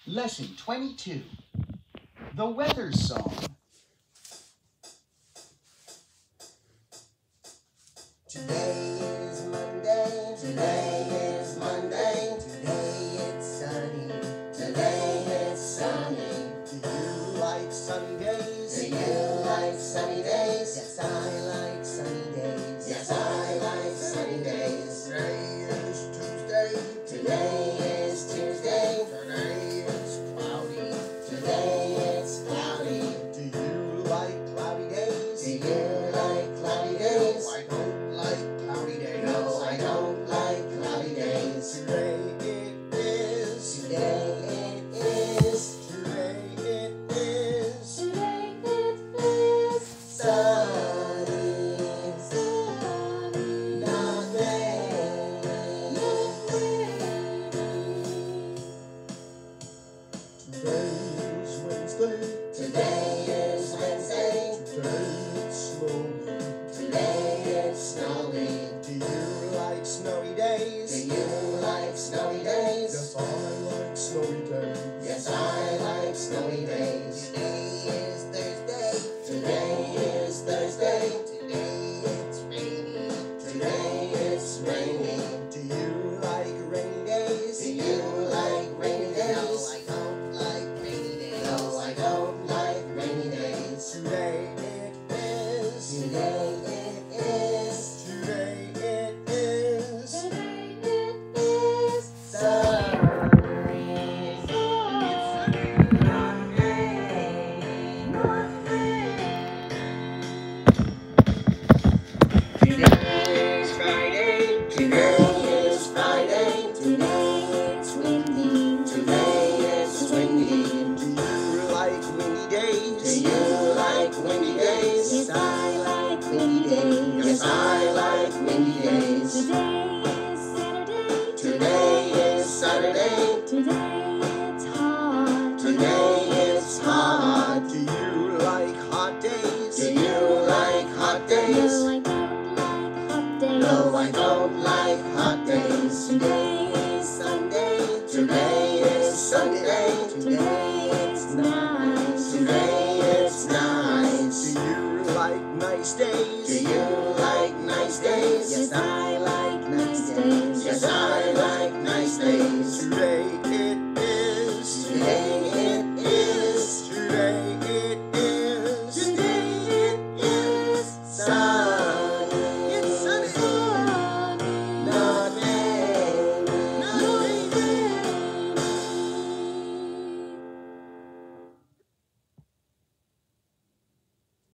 Lesson 22. The Weather Song. Today is Monday, today is Monday, today it's sunny, today it's sunny. Do you like sunny days? Do you like sunny days? Yes, I like sunny days. Yes, I like sunny days. Today is Tuesday, today is Tuesday, today it's cloudy, today it's cloudy. Do you like cloudy days? Do you like cloudy days? I don't like cloudy days. No, I don't like cloudy days. Today it is. Today it is. Today it is. Today it is Sunny. sunny, Not rainy. not rainy. Today is Wednesday. Today is Wednesday. Today it's snowy. Today it's snowy. Do you like snowy days? Do you like snowy days? Yes, I like snowy days. Yes, I like snowy days. Today is Thursday. Today is Thursday. Today it's rainy. Today it's rainy. Do you like rainy days? Do you like rainy days? No, I don't like rainy days. No, I don't like rainy days. Today it is. Today it is. Today it is. Today it is Sunny. not rain, not rain. Today is Friday. Today is Friday. Today it's windy. Today it's windy. Do you like windy days? Do you like windy days? Yes, I like windy days. Yes, I like windy days. Today is Saturday. Today is Saturday. Today it's hot. Today it's hot. Do you like hot days? Do you like hot days? No, I don't like hot days. No, I don't like hot days. Today is Sunday. Today is Sunday. Today